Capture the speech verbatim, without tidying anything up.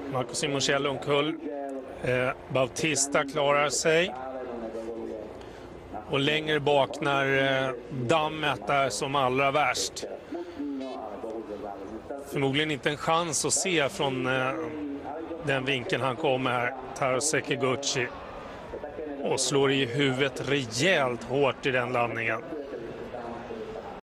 Marco Simoncello omkull. Eh, Bautista klarar sig. Och längre bak när eh, dammet är som allra värst. Förmodligen inte en chans att se från eh, den vinkeln han kommer här. Taro Sekiguchi. Och slår i huvudet rejält hårt i den landningen.